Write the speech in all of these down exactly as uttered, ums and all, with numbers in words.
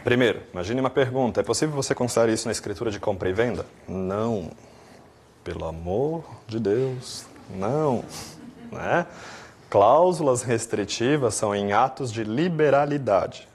Primeiro, imagine uma pergunta. É possível você considerar isso na escritura de compra e venda? Não. Pelo amor de Deus, não. Né? Cláusulas restritivas são em atos de liberalidade.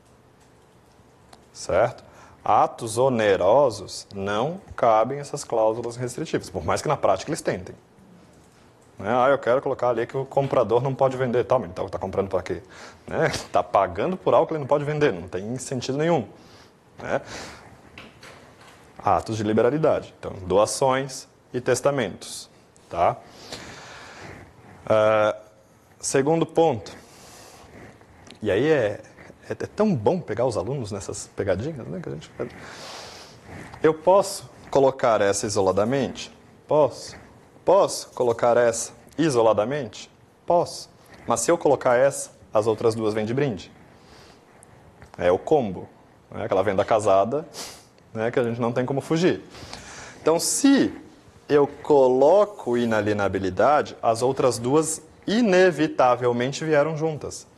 Certo? Atos onerosos não cabem essas cláusulas restritivas, por mais que na prática eles tentem. Né? Ah, eu quero colocar ali que o comprador não pode vender. Tá, mas então está comprando para quê? Está né? pagando por algo que ele não pode vender, não tem sentido nenhum. Né? Atos de liberalidade. Então, doações e testamentos. Tá? Uh, segundo ponto. E aí é, é, é tão bom pegar os alunos nessas pegadinhas, né, que a gente faz. Eu posso colocar essa isoladamente? Posso. Posso colocar essa isoladamente? Posso. Mas se eu colocar essa, as outras duas vêm de brinde. É o combo. Né? Aquela venda casada, né, que a gente não tem como fugir. Então, se eu coloco inalienabilidade, as outras duas inevitavelmente vieram juntas.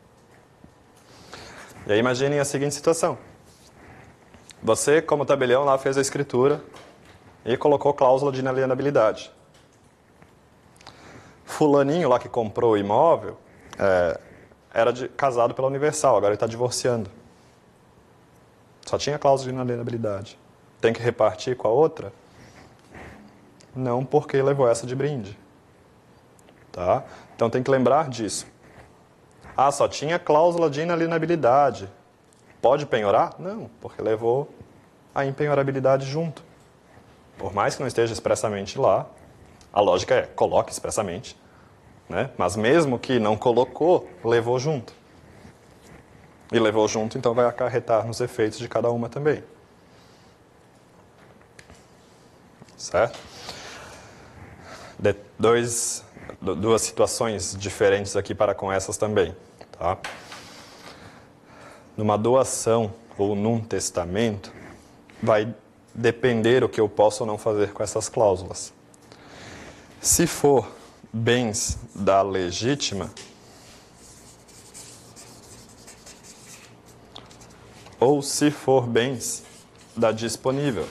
E aí imaginem a seguinte situação. Você, como tabelião, lá fez a escritura e colocou cláusula de inalienabilidade. Fulaninho lá que comprou o imóvel é, era de, casado pela Universal, agora ele está divorciando. Só tinha cláusula de inalienabilidade. Tem que repartir com a outra? Não, porque levou essa de brinde. Tá? Então tem que lembrar disso. Ah, só tinha cláusula de inalienabilidade. Pode penhorar? Não, porque levou a impenhorabilidade junto. Por mais que não esteja expressamente lá, a lógica é, coloque expressamente. Né? Mas mesmo que não colocou, levou junto. E levou junto, então vai acarretar nos efeitos de cada uma também. Certo? De, dois, duas situações diferentes aqui para com essas também. Tá? Numa doação ou num testamento, vai depender o que eu posso ou não fazer com essas cláusulas. Se for bens da legítima, ou se for bens da disponível.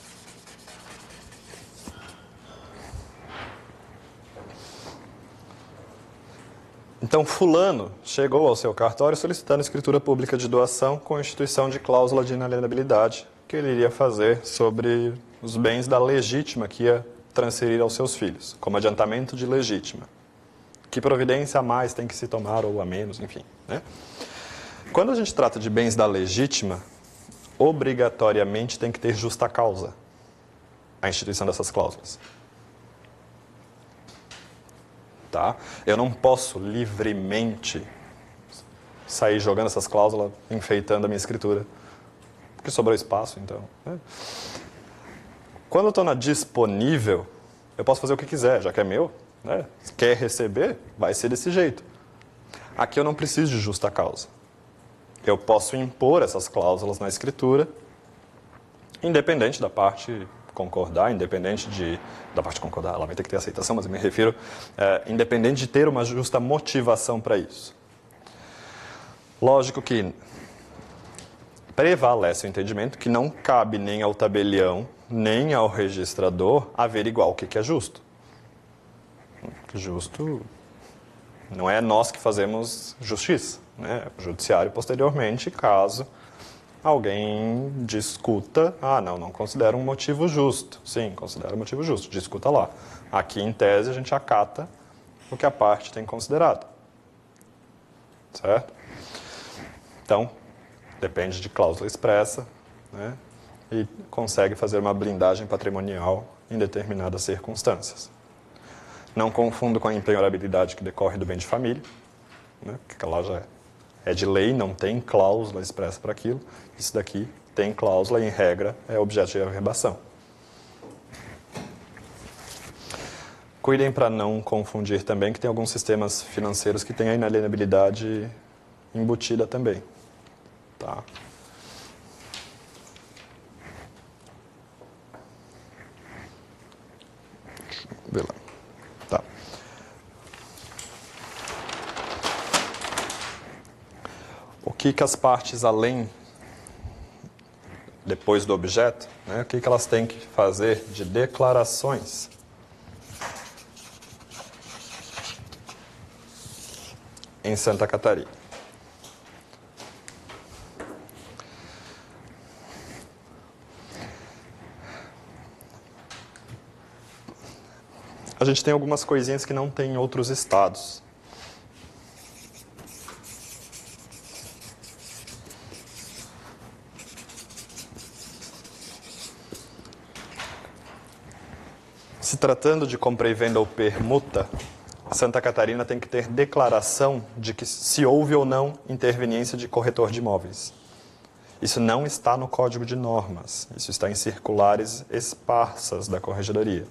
Então, fulano chegou ao seu cartório solicitando escritura pública de doação com instituição de cláusula de inalienabilidade que ele iria fazer sobre os bens da legítima que ia transferir aos seus filhos, como adiantamento de legítima. Que providência a mais tem que se tomar ou a menos, enfim. Né? Quando a gente trata de bens da legítima, obrigatoriamente tem que ter justa causa a instituição dessas cláusulas. Tá? Eu não posso livremente sair jogando essas cláusulas, enfeitando a minha escritura, porque sobrou espaço, então. Né? Quando eu estou na disponível, eu posso fazer o que quiser, já que é meu. Né? Quer receber, vai ser desse jeito. Aqui eu não preciso de justa causa. Eu posso impor essas cláusulas na escritura, independente da parte concordar, independente de... Da parte concordar, ela vai ter que ter aceitação, mas eu me refiro... É, independente de ter uma justa motivação para isso. Lógico que prevalece o entendimento que não cabe nem ao tabelião, nem ao registrador averiguar o que é justo. Justo não é nós que fazemos justiça, né? O judiciário posteriormente, caso alguém discuta, ah, não, não considera um motivo justo. Sim, considera um motivo justo, discuta lá. Aqui, em tese, a gente acata o que a parte tem considerado. Certo? Então, depende de cláusula expressa, né? E consegue fazer uma blindagem patrimonial em determinadas circunstâncias. Não confundo com a impenhorabilidade que decorre do bem de família, né? Porque lá já é de lei, não tem cláusula expressa para aquilo. Isso daqui tem cláusula e, em regra, é objeto de averbação. Cuidem para não confundir também que tem alguns sistemas financeiros que têm a inalienabilidade embutida também. Tá? Deixa eu ver lá. Tá. O que, que as partes, além depois do objeto, né, o que, que elas têm que fazer de declarações. Em Santa Catarina. A gente tem algumas coisinhas que não tem em outros estados. Se tratando de compra e venda ou permuta, Santa Catarina tem que ter declaração de que se houve ou não interveniência de corretor de imóveis. Isso não está no Código de Normas, isso está em circulares esparsas da Corregedoria.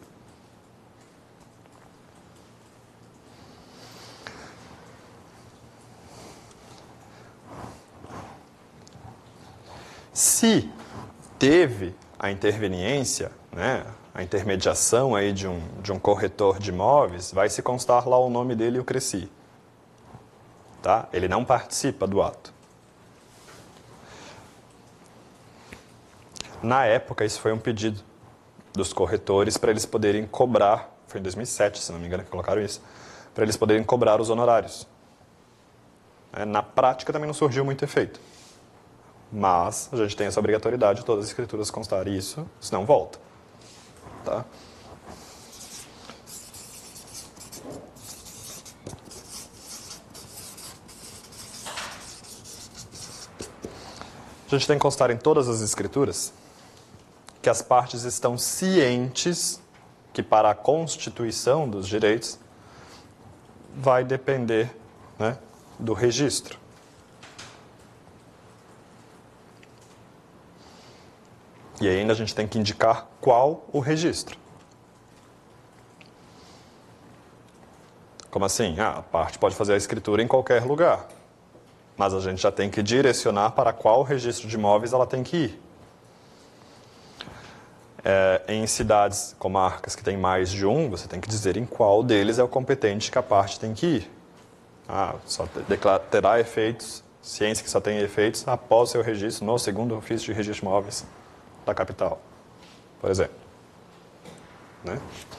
Se teve a interveniência, né, a intermediação aí de um, de um corretor de imóveis, vai se constar lá o nome dele e o Cresci. Tá? Ele não participa do ato. Na época, isso foi um pedido dos corretores para eles poderem cobrar, foi em dois mil e sete, se não me engano, que colocaram isso, para eles poderem cobrar os honorários. Na prática também não surgiu muito efeito. Mas a gente tem essa obrigatoriedade de todas as escrituras constar isso, senão volta. Tá? A gente tem que constar em todas as escrituras que as partes estão cientes que para a constituição dos direitos vai depender, né, do registro. E ainda a gente tem que indicar qual o registro. Como assim? Ah, a parte pode fazer a escritura em qualquer lugar. Mas a gente já tem que direcionar para qual registro de imóveis ela tem que ir. É, em cidades, comarcas que tem mais de um, você tem que dizer em qual deles é o competente que a parte tem que ir. Ah, só terá efeitos, ciência que só tem efeitos após seu registro no segundo ofício de registro de imóveis da capital, por exemplo. Né?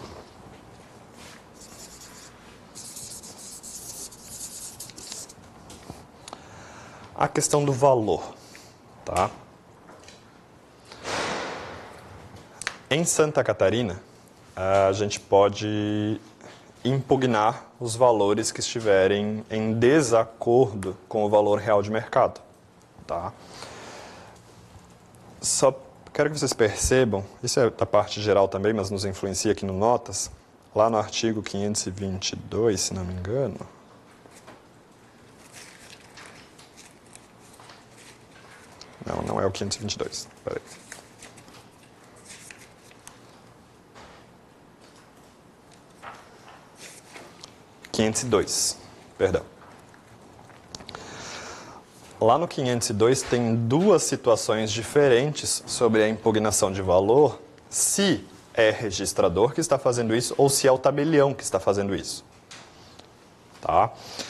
A questão do valor. Tá? Em Santa Catarina, a gente pode impugnar os valores que estiverem em desacordo com o valor real de mercado. Tá? Só quero que vocês percebam, isso é da parte geral também, mas nos influencia aqui no Notas, lá no artigo quinhentos e vinte e dois, se não me engano. Não, não é o quinhentos e vinte e dois. Peraí. quinhentos e dois, perdão. Lá no quinhentos e dois tem duas situações diferentes sobre a impugnação de valor, se é registrador que está fazendo isso ou se é o tabelião que está fazendo isso. Tá?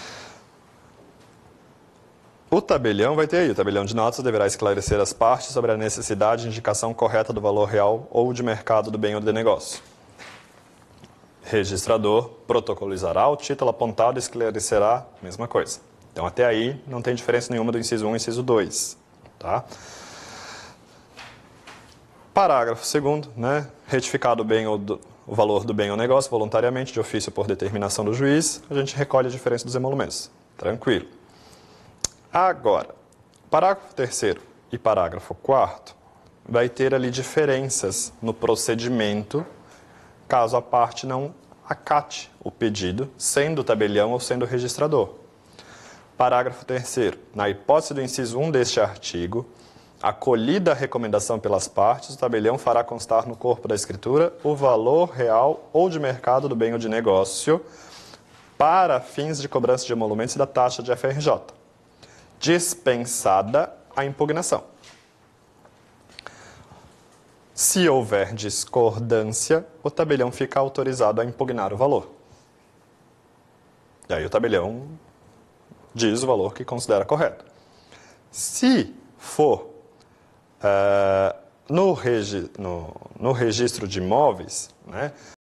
O tabelião vai ter aí, o tabelião de notas deverá esclarecer as partes sobre a necessidade e indicação correta do valor real ou de mercado do bem ou de negócio. Registrador protocolizará o título apontado e esclarecerá a mesma coisa. Então, até aí, não tem diferença nenhuma do inciso um e inciso dois. Tá? Parágrafo segundo, né? Retificado o, bem ou do, o valor do bem ou negócio voluntariamente, de ofício por determinação do juiz, a gente recolhe a diferença dos emolumentos. Tranquilo. Agora, parágrafo terceiro e parágrafo quarto vai ter ali diferenças no procedimento, caso a parte não acate o pedido, sendo o tabelião ou sendo o registrador. Parágrafo terceiro. Na hipótese do inciso um deste artigo, acolhida a recomendação pelas partes, o tabelião fará constar no corpo da escritura o valor real ou de mercado do bem ou de negócio para fins de cobrança de emolumentos e da taxa de F R J, dispensada a impugnação. Se houver discordância, o tabelião fica autorizado a impugnar o valor. E aí o tabelião diz o valor que considera correto. Se for É, no, regi no, no registro de imóveis, né,